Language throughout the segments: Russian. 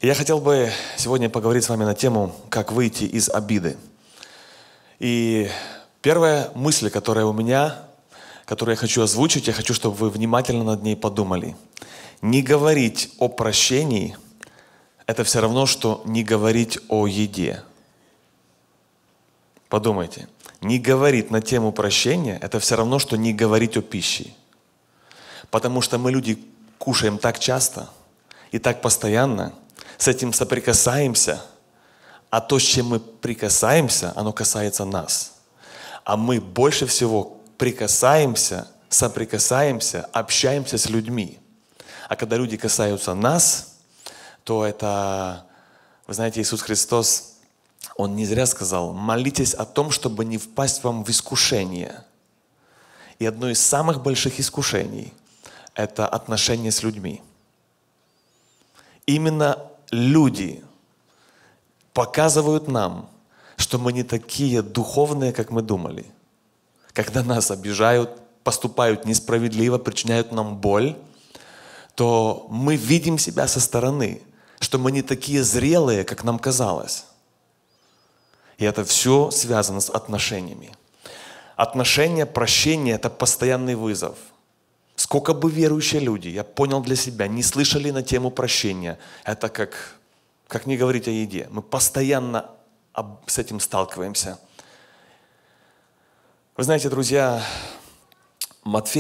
Я хотел бы сегодня поговорить с вами на тему, как выйти из обиды. И первая мысль, которая у меня, которую я хочу озвучить, я хочу, чтобы вы внимательно над ней подумали. Не говорить о прощении – это все равно, что не говорить о еде. Подумайте. Не говорить на тему прощения – это все равно, что не говорить о пище. Потому что мы, люди, кушаем так часто и так постоянно, с этим соприкасаемся, а то, с чем мы прикасаемся, оно касается нас. А мы больше всего прикасаемся, соприкасаемся, общаемся с людьми. А когда люди касаются нас, то это, вы знаете, Иисус Христос, Он не зря сказал: молитесь о том, чтобы не впасть вам в искушение. И одно из самых больших искушений – это отношения с людьми. Именно люди показывают нам, что мы не такие духовные, как мы думали. Когда нас обижают, поступают несправедливо, причиняют нам боль, то мы видим себя со стороны, что мы не такие зрелые, как нам казалось. И это все связано с отношениями. Отношения, прощение – это постоянный вызов. Сколько бы верующие люди, я понял для себя, не слышали на тему прощения. Это как не говорить о еде. Мы постоянно с этим сталкиваемся. Вы знаете, друзья, Марк,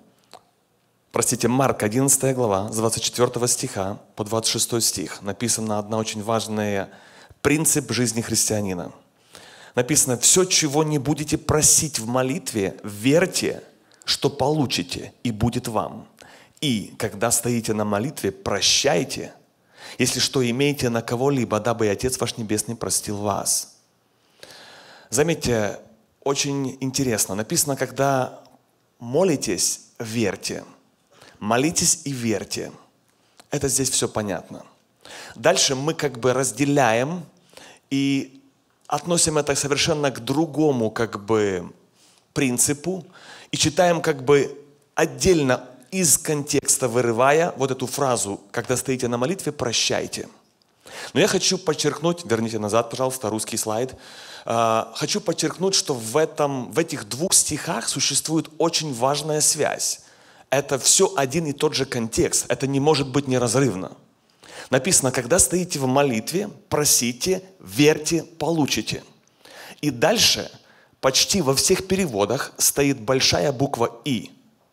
11 глава, с 24 стиха по 26 стих, написана одна очень важная принцип жизни христианина. Написано: «Все, чего не будете просить в молитве, верьте, что получите, и будет вам. И, когда стоите на молитве, прощайте, если что имеете на кого-либо, дабы и Отец ваш Небесный простил вас». Заметьте, очень интересно. Написано: когда молитесь, верьте. Молитесь и верьте. Это здесь все понятно. Дальше мы разделяем и относим это совершенно к другому принципу и читаем отдельно из контекста, вырывая вот эту фразу: когда стоите на молитве, прощайте. Но я хочу подчеркнуть, верните назад, пожалуйста, русский слайд. Хочу подчеркнуть, что в этих двух стихах существует очень важная связь. Это все один и тот же контекст. Это не может быть неразрывно. Написано: когда стоите в молитве, просите, верьте, получите. И дальше почти во всех переводах стоит большая буква «И».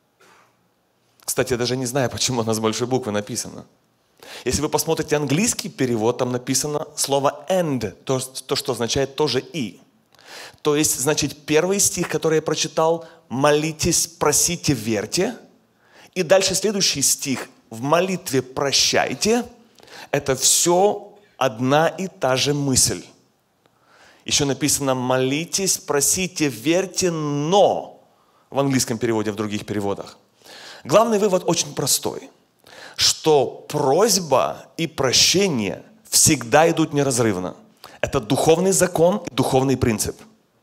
Кстати, я даже не знаю, почему она с большой буквы написана. Если вы посмотрите английский перевод, там написано слово «and», то, что означает тоже «и». То есть, значит, первый стих, который я прочитал: «Молитесь, просите, верьте». И дальше следующий стих: «В молитве прощайте». Это все одна и та же мысль. Еще написано: «Молитесь, просите, верьте, но» в английском переводе, в других переводах. Главный вывод очень простой, что просьба и прощение всегда идут неразрывно. Это духовный закон, духовный принцип.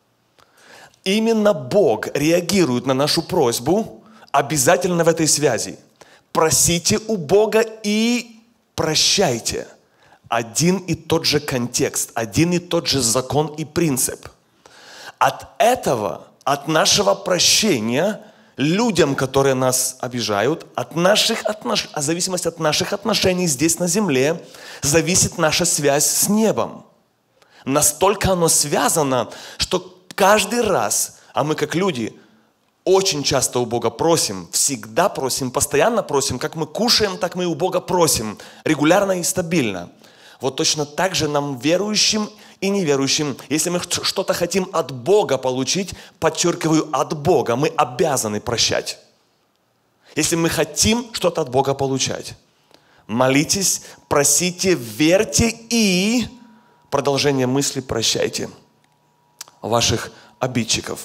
Именно Бог реагирует на нашу просьбу обязательно в этой связи. Просите у Бога и прощайте. Один и тот же контекст, один и тот же закон и принцип. От этого, от нашего прощения людям, которые нас обижают, в зависимости от наших отношений здесь на земле, зависит наша связь с небом. Настолько оно связано, что каждый раз, а мы как люди очень часто у Бога просим, всегда просим, постоянно просим, как мы кушаем, так мы у Бога просим, регулярно и стабильно. Вот точно так же нам, верующим и неверующим, если мы что-то хотим от Бога получить, подчеркиваю, от Бога, мы обязаны прощать. Если мы хотим что-то от Бога получать. Молитесь, просите, верьте и, продолжение мысли, прощайте ваших обидчиков.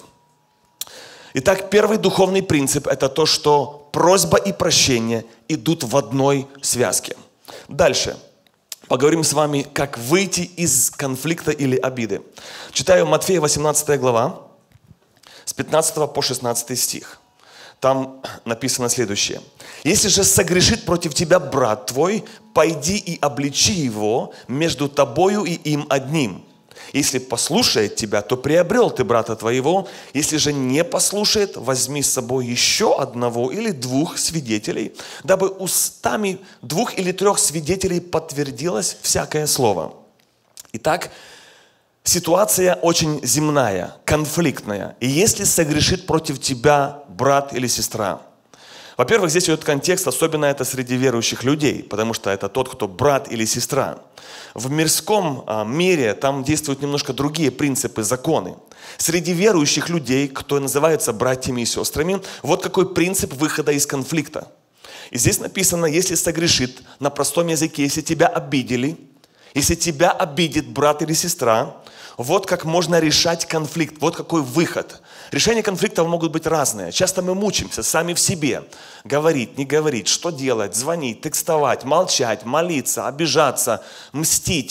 Итак, первый духовный принцип – это то, что просьба и прощение идут в одной связке. Дальше. Поговорим с вами, как выйти из конфликта или обиды. Читаю Матфея 18 глава, с 15 по 16 стих. Там написано следующее. «Если же согрешит против тебя брат твой, пойди и обличи его между тобою и им одним. Если послушает тебя, то приобрел ты брата твоего. Если же не послушает, возьми с собой еще одного или двух свидетелей, дабы устами 2 или 3 свидетелей подтвердилось всякое слово». Итак, ситуация очень земная, конфликтная. И если согрешит против тебя брат или сестра, во-первых, здесь идет контекст, особенно это среди верующих людей, потому что это тот, кто брат или сестра. В мирском мире там действуют немножко другие принципы, законы. Среди верующих людей, кто называется братьями и сестрами, вот какой принцип выхода из конфликта. И здесь написано, если согрешит, на простом языке, если тебя обидели, если тебя обидит брат или сестра, вот как можно решать конфликт, вот какой выход. Решения конфликтов могут быть разные. Часто мы мучаемся сами в себе. Говорить, не говорить, что делать, звонить, текстовать, молчать, молиться, обижаться, мстить.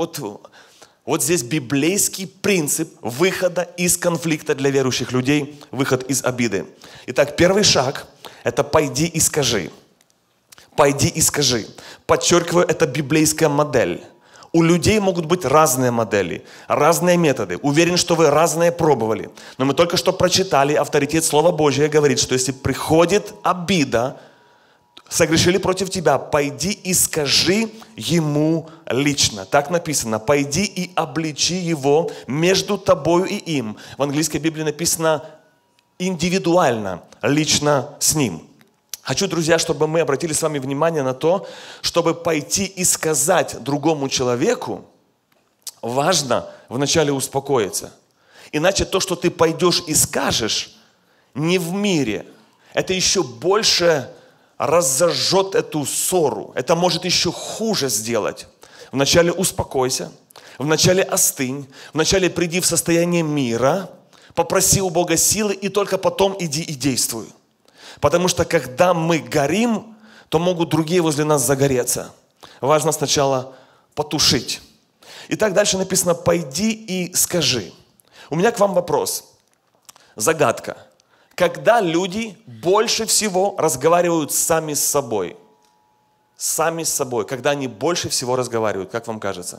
Вот здесь библейский принцип выхода из конфликта для верующих людей, выход из обиды. Итак, первый шаг – это «пойди и скажи». «Пойди и скажи». Подчеркиваю, это библейская модель. У людей могут быть разные модели, разные методы. Уверен, что вы разные пробовали. Но мы только что прочитали, авторитет Слова Божьего говорит, что если приходит обида, согрешили против тебя, пойди и скажи ему лично. Так написано, пойди и обличи его между тобою и им. В английской Библии написано индивидуально, лично с ним. Хочу, друзья, чтобы мы обратили с вами внимание на то, чтобы пойти и сказать другому человеку, важно вначале успокоиться. Иначе то, что ты пойдешь и скажешь, не в мире. Это еще больше разожжет эту ссору. Это может еще хуже сделать. Вначале успокойся, вначале остынь, вначале приди в состояние мира, попроси у Бога силы и только потом иди и действуй. Потому что когда мы горим, то могут другие возле нас загореться. Важно сначала потушить. Итак, дальше написано «пойди и скажи». У меня к вам вопрос. Загадка. Когда люди больше всего разговаривают сами с собой? Сами с собой. Когда они больше всего разговаривают, как вам кажется?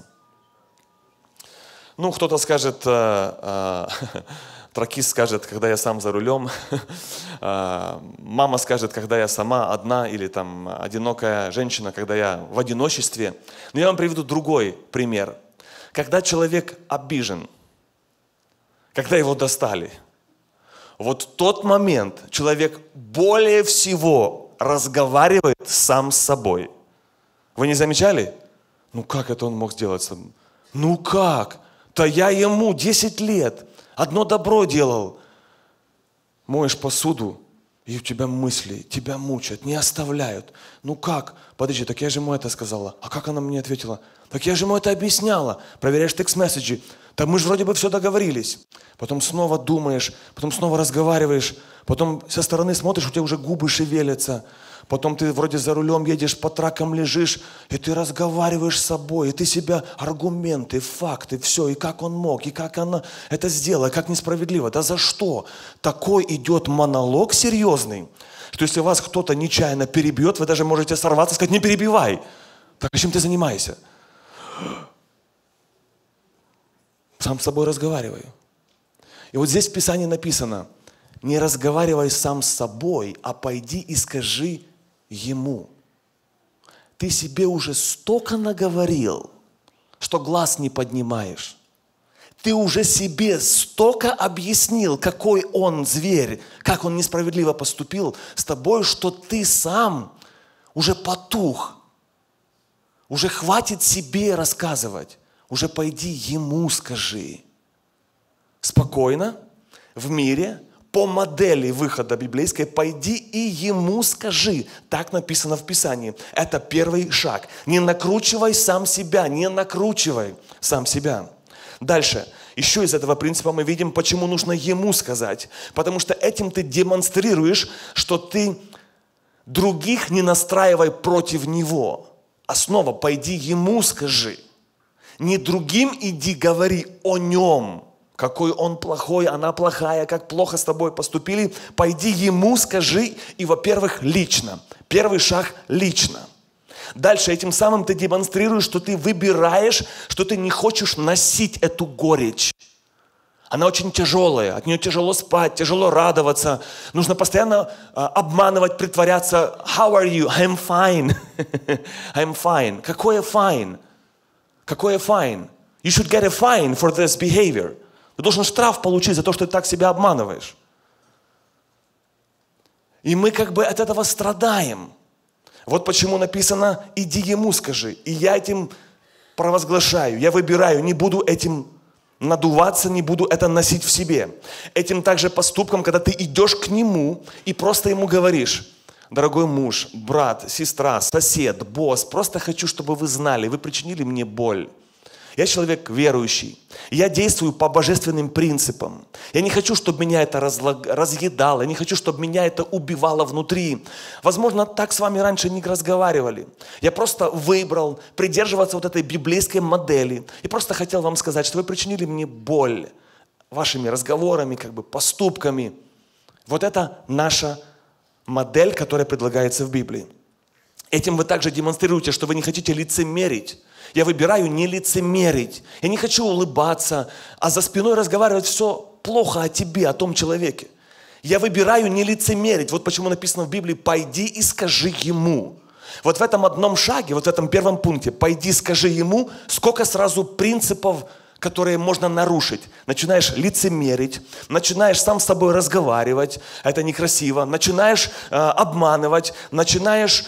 Ну, кто-то скажет... Тракист скажет, когда я сам за рулем, мама скажет, когда я сама одна, или там одинокая женщина, когда я в одиночестве. Но я вам приведу другой пример. Когда человек обижен, когда его достали, вот в тот момент человек более всего разговаривает сам с собой. Вы не замечали? Ну как это он мог сделать? Ну как? Да я ему 10 лет. Одно добро делал. Моешь посуду, и у тебя мысли, тебя мучат, не оставляют. Ну как? Подожди, так я же ему это сказала. А как она мне ответила? Так я же ему это объясняла. Проверяешь текст-месседжи. Да мы же вроде бы все договорились. Потом снова думаешь, потом снова разговариваешь. Потом со стороны смотришь, у тебя уже губы шевелятся. Потом ты вроде за рулем едешь, по тракам лежишь, и ты разговариваешь с собой, и ты себя, аргументы, факты, все, и как он мог, и как она это сделала, как несправедливо, да за что? Такой идет монолог серьезный, что если вас кто-то нечаянно перебьет, вы даже можете сорваться и сказать, не перебивай. Так, а чем ты занимаешься? Сам с собой разговариваю. И вот здесь в Писании написано, не разговаривай сам с собой, а пойди и скажи ему. Ты себе уже столько наговорил, что глаз не поднимаешь. Ты уже себе столько объяснил, какой он зверь, как он несправедливо поступил с тобой, что ты сам уже потух. Уже хватит себе рассказывать. Уже пойди ему скажи. Спокойно, в мире, по модели выхода библейской, пойди и ему скажи. Так написано в Писании. Это первый шаг. Не накручивай сам себя, не накручивай сам себя. Дальше. Еще из этого принципа мы видим, почему нужно ему сказать. Потому что этим ты демонстрируешь, что ты других не настраивай против него. А снова пойди ему скажи. Не другим иди говори о нем. какой он плохой, она плохая, как плохо с тобой поступили, пойди ему скажи, и, во-первых, лично. Первый шаг лично. Дальше этим самым ты демонстрируешь, что ты выбираешь, что ты не хочешь носить эту горечь. Она очень тяжелая, от нее тяжело спать, тяжело радоваться. Нужно постоянно обманывать, притворяться. How are you? I'm fine. I'm fine. Какое fine? Какое fine? You should get a fine for this behavior. Ты должен штраф получить за то, что ты так себя обманываешь. И мы как бы от этого страдаем. Вот почему написано, иди ему скажи. И я этим провозглашаю, я выбираю, не буду этим надуваться, не буду это носить в себе. Этим также поступком, когда ты идешь к нему и просто ему говоришь: дорогой муж, брат, сестра, сосед, босс, просто хочу, чтобы вы знали, вы причинили мне боль. Я человек верующий. Я действую по божественным принципам. Я не хочу, чтобы меня это разъедало. Я не хочу, чтобы меня это убивало внутри. Возможно, так с вами раньше не разговаривали. Я просто выбрал придерживаться вот этой библейской модели. И просто хотел вам сказать, что вы причинили мне боль вашими разговорами, как бы поступками. Вот это наша модель, которая предлагается в Библии. Этим вы также демонстрируете, что вы не хотите лицемерить. Я выбираю не лицемерить. Я не хочу улыбаться, а за спиной разговаривать все плохо о тебе, о том человеке. Я выбираю не лицемерить. Вот почему написано в Библии: пойди и скажи ему. Вот в этом одном шаге, вот в этом первом пункте, пойди скажи ему, сколько сразу принципов, которые можно нарушить. Начинаешь лицемерить, начинаешь сам с собой разговаривать, это некрасиво, начинаешь обманывать, начинаешь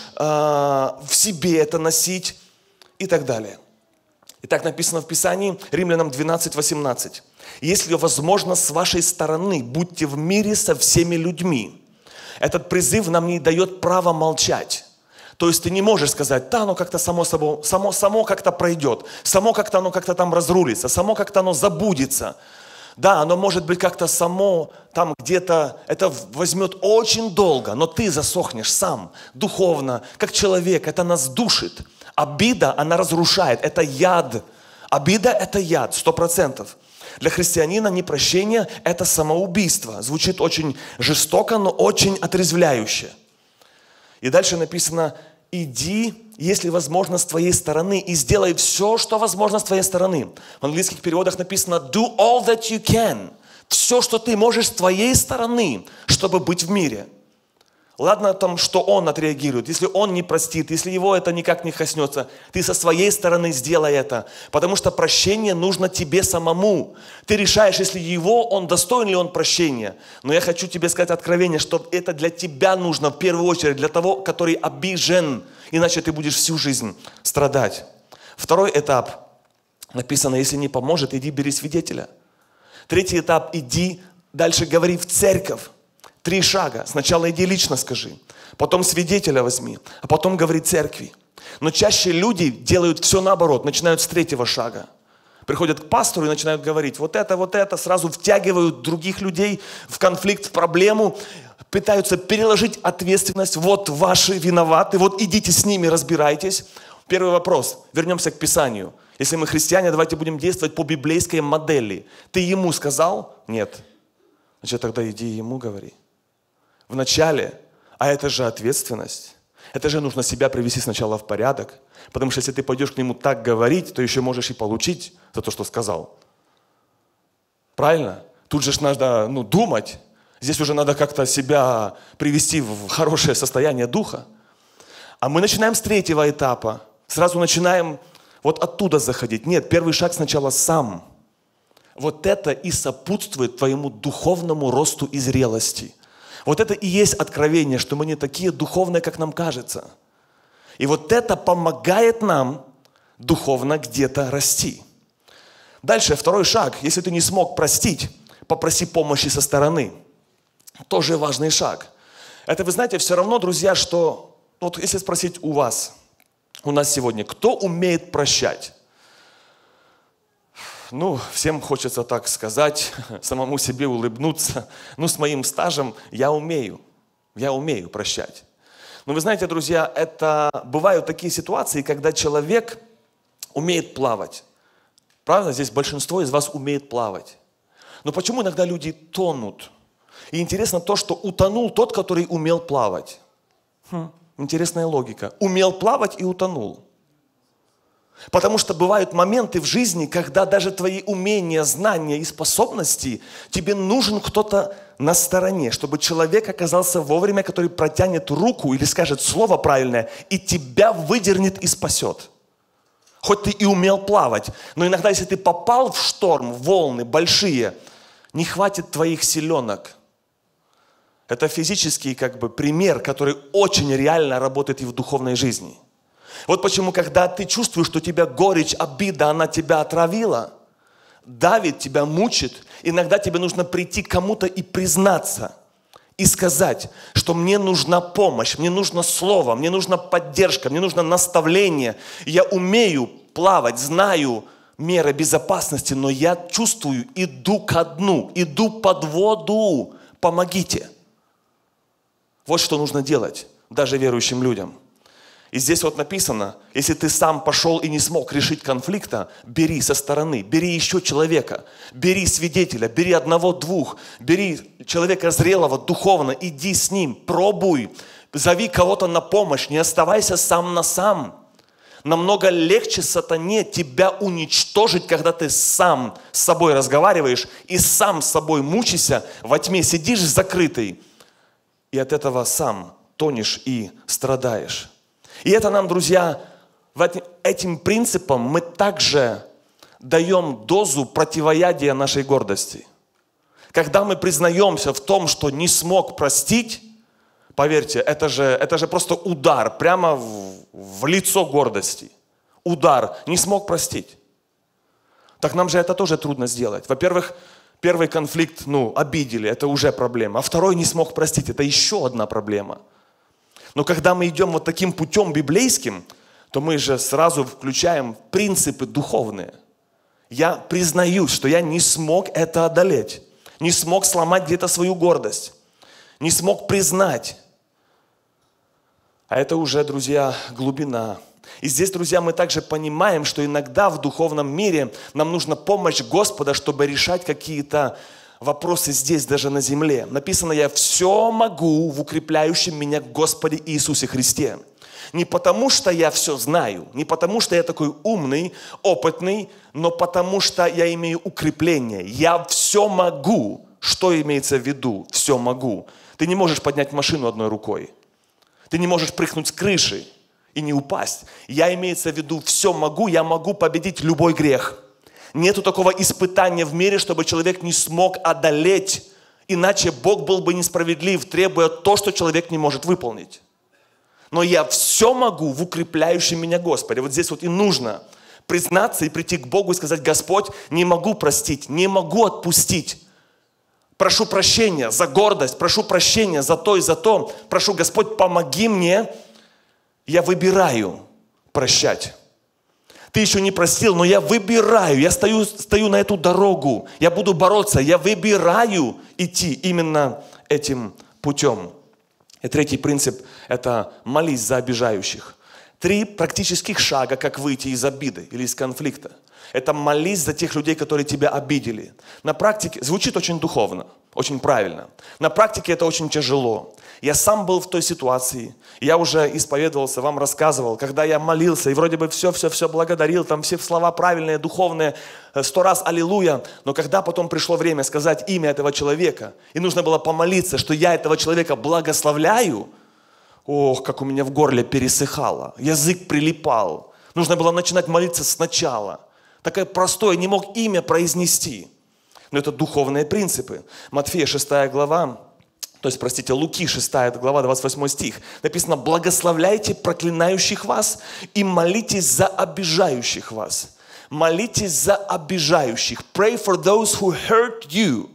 в себе это носить и так далее. Итак, написано в Писании, Римлянам 12:18. Если возможно, с вашей стороны, будьте в мире со всеми людьми. Этот призыв нам не дает права молчать. То есть ты не можешь сказать: да, оно как-то само как-то пройдет, само как-то оно как-то там разрулится, само как-то оно забудется. Да, оно может быть как-то само там где-то, это возьмет очень долго, но ты засохнешь сам, духовно, как человек, это нас душит. Обида, она разрушает, это яд. Обида – это яд, 100%. Для христианина непрощение – это самоубийство. Звучит очень жестоко, но очень отрезвляюще. И дальше написано: иди, если возможно, с твоей стороны, и сделай все, что возможно с твоей стороны. В английских переводах написано do all that you can. Все, что ты можешь с твоей стороны, чтобы быть в мире. Ладно там, что он отреагирует, если он не простит, если его это никак не коснется, ты со своей стороны сделай это, потому что прощение нужно тебе самому. Ты решаешь, если он достоин ли он прощения. Но я хочу тебе сказать откровение, что это для тебя нужно в первую очередь, для того, который обижен, иначе ты будешь всю жизнь страдать. Второй этап написано: если не поможет, иди бери свидетеля. Третий этап: иди дальше говори в церковь. 3 шага. Сначала иди лично скажи, потом свидетеля возьми, а потом говори церкви. Но чаще люди делают все наоборот, начинают с 3-го шага. Приходят к пастору и начинают говорить вот это, сразу втягивают других людей в конфликт, в проблему, пытаются переложить ответственность. Вот ваши виноваты, вот идите с ними, разбирайтесь. Первый вопрос. Вернемся к Писанию. Если мы христиане, давайте будем действовать по библейской модели. Ты ему сказал? Нет. Значит, тогда иди ему говори. Вначале, а это же ответственность. Это же нужно себя привести сначала в порядок. Потому что если ты пойдешь к нему так говорить, то еще можешь и получить за то, что сказал. Правильно? Тут же надо думать. Здесь уже надо как-то себя привести в хорошее состояние духа. А мы начинаем с 3-го этапа. Сразу начинаем вот оттуда заходить. Нет, первый шаг сначала сам. Вот это и сопутствует твоему духовному росту и зрелости. Вот это и есть откровение, что мы не такие духовные, как нам кажется. И вот это помогает нам духовно где-то расти. Дальше, 2-й шаг. Если ты не смог простить, попроси помощи со стороны. Тоже важный шаг. Это, вы знаете, все равно, друзья, что... Вот если спросить у вас, у нас сегодня, кто умеет прощать? Всем хочется так сказать, самому себе улыбнуться. С моим стажем я умею прощать. Но вы знаете, друзья, это бывают такие ситуации, когда человек умеет плавать. Правда? Здесь большинство из вас умеет плавать. Но почему иногда люди тонут? И интересно то, что утонул тот, который умел плавать. Интересная логика. Умел плавать и утонул. Потому что бывают моменты в жизни, когда даже твои умения, знания и способности, тебе нужен кто-то на стороне, чтобы человек оказался вовремя, который протянет руку или скажет слово правильное, и тебя выдернет и спасет. Хоть ты и умел плавать, но иногда, если ты попал в шторм, в волны большие, не хватит твоих силенок. Это физический пример, который очень реально работает и в духовной жизни. Вот почему, когда ты чувствуешь, что тебя горечь, обида, она тебя отравила, давит, тебя мучит, иногда тебе нужно прийти к кому-то и признаться, и сказать, что мне нужна помощь, мне нужно слово, мне нужна поддержка, мне нужно наставление. Я умею плавать, знаю меры безопасности, но я чувствую, иду ко дну, иду под воду, помогите. Вот что нужно делать даже верующим людям. И здесь вот написано, если ты сам пошел и не смог решить конфликта, бери со стороны, бери еще человека, бери свидетеля, бери одного-двух, бери человека зрелого, духовно, иди с ним, пробуй, зови кого-то на помощь, не оставайся сам на сам. Намного легче сатане тебя уничтожить, когда ты сам с собой разговариваешь и сам с собой мучишься, во тьме сидишь закрытый, и от этого сам тонешь и страдаешь. И это нам, друзья, этим принципом мы также даем дозу противоядия нашей гордости. Когда мы признаемся в том, что не смог простить, поверьте, это же просто удар прямо в лицо гордости. Удар. Не смог простить. Так нам же это тоже трудно сделать. Во-первых, первый конфликт, обидели, это уже проблема. А второй не смог простить, это еще одна проблема. Но когда мы идем вот таким путем библейским, то мы же сразу включаем принципы духовные. Я признаюсь, что я не смог это одолеть. Не смог сломать где-то свою гордость. Не смог признать. А это уже, друзья, глубина. И здесь, друзья, мы также понимаем, что иногда в духовном мире нам нужна помощь Господа, чтобы решать какие-то вопросы здесь, даже на земле. Написано, я все могу в укрепляющем меня Господе Иисусе Христе. Не потому, что я все знаю, не потому, что я такой умный, опытный, но потому, что я имею укрепление. Я все могу. Что имеется в виду? Все могу. Ты не можешь поднять машину одной рукой. Ты не можешь прыгнуть с крыши и не упасть. Я имеется в виду все могу, я могу победить любой грех. Нету такого испытания в мире, чтобы человек не смог одолеть. Иначе Бог был бы несправедлив, требуя то, что человек не может выполнить. Но я все могу в укрепляющем меня Господе. Вот здесь вот и нужно признаться и прийти к Богу и сказать: Господь, не могу простить, не могу отпустить. Прошу прощения за гордость, прошу прощения за то и за то. Прошу, Господь, помоги мне. Я выбираю прощать. Ты еще не простил, но я выбираю, я стою на эту дорогу, я буду бороться, я выбираю идти именно этим путем. И третий принцип – это молись за обижающих. 3 практических шага, как выйти из обиды или из конфликта. Это молись за тех людей, которые тебя обидели. На практике звучит очень духовно, очень правильно. На практике это очень тяжело. Я сам был в той ситуации. Я уже исповедовался, вам рассказывал, когда я молился, и вроде бы все благодарил, там все слова правильные, духовные, 100 раз аллилуйя. Но когда потом пришло время сказать имя этого человека, и нужно было помолиться, что я этого человека благословляю, ох, как у меня в горле пересыхало, язык прилипал. Нужно было начинать молиться сначала. Такое простое, не мог имя произнести. Но это духовные принципы. Матфея 6 глава, Луки 6 глава, 28 стих. Написано: благословляйте проклинающих вас и молитесь за обижающих вас. Молитесь за обижающих. Pray for those who hurt you.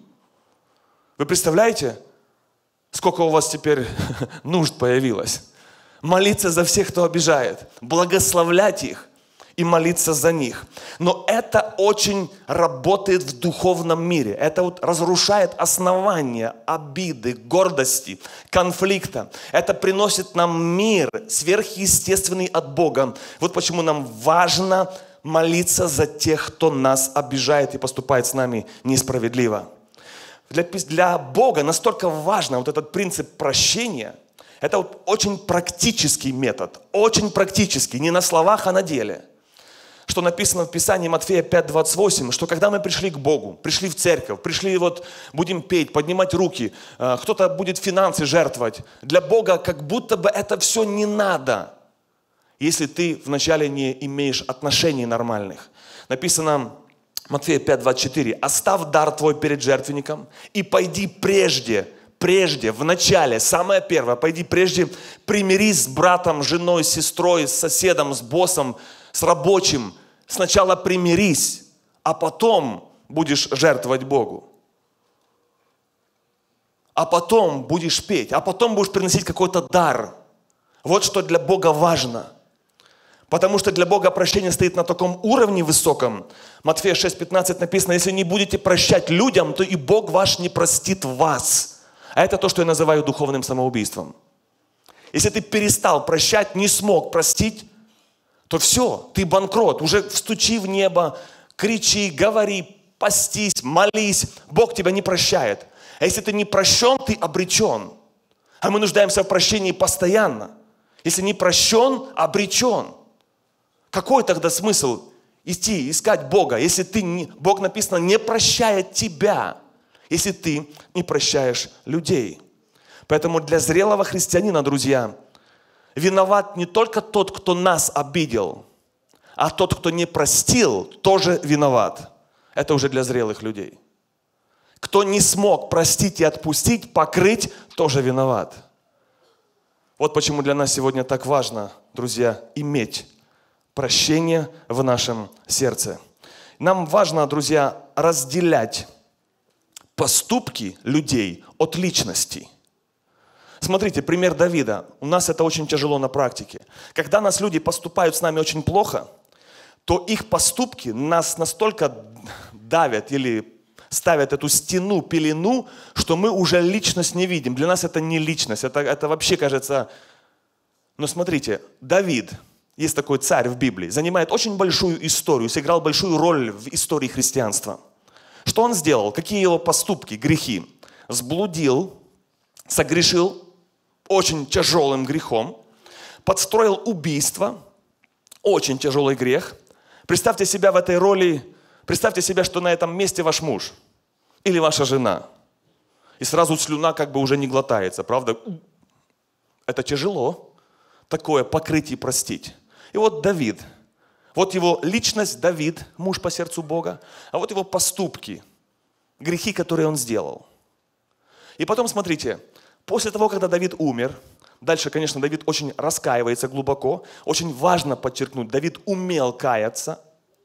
Вы представляете, сколько у вас теперь нужд появилось? Молиться за всех, кто обижает. Благословлять их и молиться за них. Но это очень работает в духовном мире. Это вот разрушает основания обиды, гордости, конфликта. Это приносит нам мир, сверхъестественный от Бога. Вот почему нам важно молиться за тех, кто нас обижает и поступает с нами несправедливо. Для Бога настолько важно вот этот принцип прощения. Это вот очень практический метод, очень практический, не на словах, а на деле. Что написано в Писании Матфея 5:28, что когда мы пришли к Богу, пришли в церковь, пришли вот будем петь, поднимать руки, кто-то будет финансы жертвовать, для Бога как будто бы это все не надо, если ты вначале не имеешь отношений нормальных. Написано Матфея 5:24, «Оставь дар твой перед жертвенником и пойди прежде, в начале, самое первое, пойди прежде, примирись с братом, женой, с сестрой, с соседом, с боссом, с рабочим. Сначала примирись, а потом будешь жертвовать Богу. А потом будешь петь, а потом будешь приносить какой-то дар. Вот что для Бога важно. Потому что для Бога прощение стоит на таком уровне высоком. Матфея 6:15 написано, если не будете прощать людям, то и Бог ваш не простит вас. А это то, что я называю духовным самоубийством. Если ты перестал прощать, не смог простить, то все, ты банкрот. Уже встучи в небо, кричи, говори, постись, молись. Бог тебя не прощает. А если ты не прощен, ты обречен. А мы нуждаемся в прощении постоянно. Если не прощен, обречен. Какой тогда смысл идти, искать Бога, если Бог, написано, не прощает тебя, если ты не прощаешь людей? Поэтому для зрелого христианина, друзья, виноват не только тот, кто нас обидел, а тот, кто не простил, тоже виноват. Это уже для зрелых людей. Кто не смог простить и отпустить, покрыть, тоже виноват. Вот почему для нас сегодня так важно, друзья, иметь прощение в нашем сердце. Нам важно, друзья, разделять поступки людей от личностей. Смотрите, пример Давида. У нас это очень тяжело на практике. Когда нас люди поступают с нами очень плохо, то их поступки нас настолько давят или ставят эту стену, пелену, что мы уже личность не видим. Для нас это не личность, это вообще кажется... Но смотрите, Давид, есть такой царь в Библии, занимает очень большую историю, сыграл большую роль в истории христианства. Что он сделал? Какие его поступки, грехи? Сблудил, согрешил очень тяжелым грехом, подстроил убийство, очень тяжелый грех. Представьте себя в этой роли, представьте себе, что на этом месте ваш муж или ваша жена. И сразу слюна как бы уже не глотается, правда? Это тяжело, такое покрыть и простить. И вот Давид, вот его личность Давид, муж по сердцу Бога, а вот его поступки, грехи, которые он сделал. И потом смотрите, после того, когда Давид умер, дальше, конечно, Давид очень раскаивается глубоко, очень важно подчеркнуть, Давид умел каяться.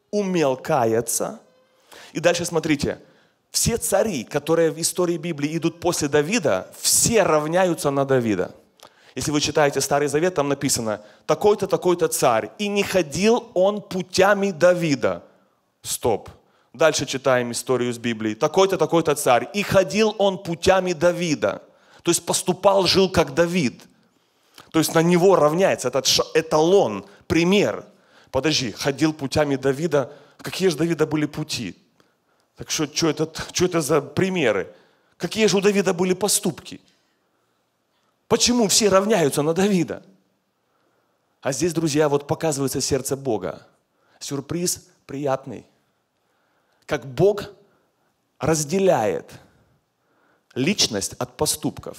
И дальше смотрите, все цари, которые в истории Библии идут после Давида, все равняются на Давида. Если вы читаете Старый Завет, там написано, такой-то, такой-то царь, и не ходил он путями Давида. Стоп. Дальше читаем историю из Библии. Такой-то, такой-то царь, и ходил он путями Давида. То есть поступал, жил как Давид. То есть на него равняется этот эталон, пример. Подожди, ходил путями Давида. Какие же у Давида были пути? Так что это за примеры? Какие же у Давида были поступки? Почему все равняются на Давида? А здесь, друзья, вот показывается сердце Бога. Сюрприз приятный. Как Бог разделяет личность от поступков.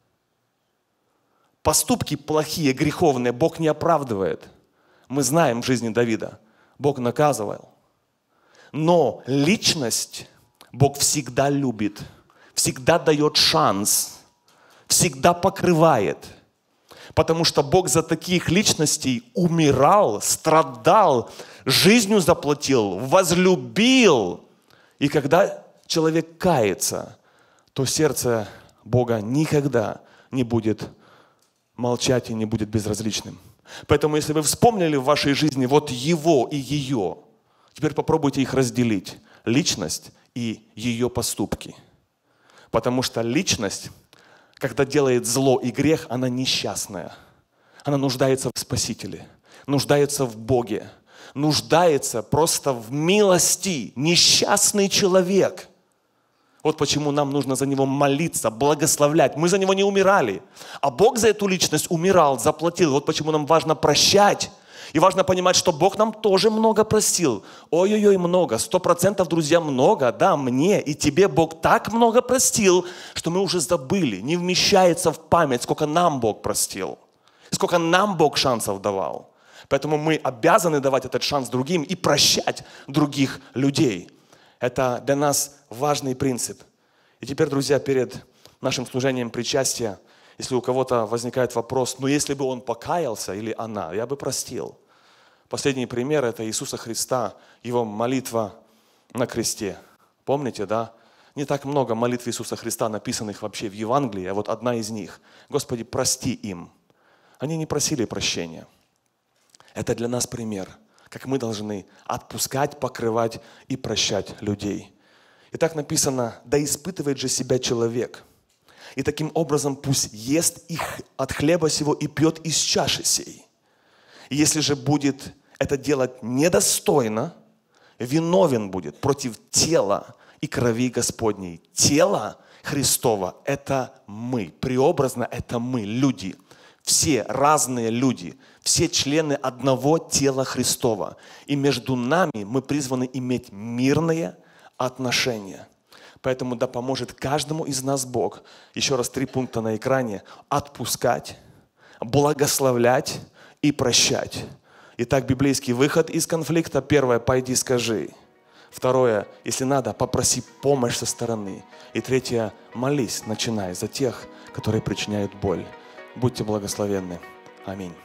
Поступки плохие, греховные Бог не оправдывает. Мы знаем в жизни Давида. Бог наказывал. Но личность Бог всегда любит, всегда дает шанс, всегда покрывает. Потому что Бог за таких личностей умирал, страдал, жизнью заплатил, возлюбил. И когда человек кается, то сердце Бога никогда не будет молчать и не будет безразличным. Поэтому, если вы вспомнили в вашей жизни вот его и ее, теперь попробуйте их разделить. Личность и ее поступки. Потому что личность, когда делает зло и грех, она несчастная. Она нуждается в Спасителе, нуждается в Боге, нуждается просто в милости. Несчастный человек. Вот почему нам нужно за него молиться, благословлять. Мы за него не умирали, а Бог за эту личность умирал, заплатил. Вот почему нам важно прощать. И важно понимать, что Бог нам тоже много простил. Ой-ой-ой, много. 100%, друзья, много. Да, мне и тебе Бог так много простил, что мы уже забыли. Не вмещается в память, сколько нам Бог простил. Сколько нам Бог шансов давал. Поэтому мы обязаны давать этот шанс другим и прощать других людей. Это для нас важный принцип. И теперь, друзья, перед нашим служением причастия, если у кого-то возникает вопрос, ну если бы он покаялся или она, я бы простил. Последний пример – это Иисуса Христа, Его молитва на кресте. Помните, да? Не так много молитв Иисуса Христа, написанных вообще в Евангелии, а вот одна из них. Господи, прости им. Они не просили прощения. Это для нас пример, как мы должны отпускать, покрывать и прощать людей. И так написано, да испытывает же себя человек. И таким образом пусть ест их от хлеба сего и пьет из чаши сей. И если же будет это делать недостойно, виновен будет против тела и крови Господней. Тело Христово – это мы, преобразно – это мы, люди. Все разные люди, все члены одного тела Христова. И между нами мы призваны иметь мирные отношения. Поэтому да поможет каждому из нас Бог, еще раз 3 пункта на экране, отпускать, благословлять и прощать. Итак, библейский выход из конфликта. Первое, пойди скажи. Второе, если надо, попроси помощь со стороны. И третье, молись, начиная за тех, которые причиняют боль. Будьте благословенны. Аминь.